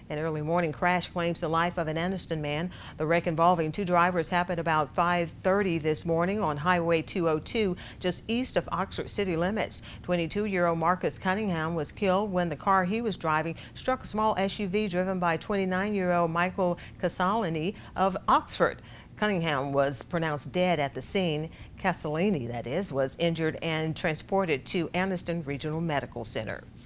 An early morning crash claims the life of an Anniston man. The wreck involving two drivers happened about 5:30 this morning on Highway 202, just east of Oxford city limits. 22-year-old Marcus Cunningham was killed when the car he was driving struck a small SUV driven by 29-year-old Michael Casalini of Oxford. Cunningham was pronounced dead at the scene. Casalini, that is, was injured and transported to Anniston Regional Medical Center.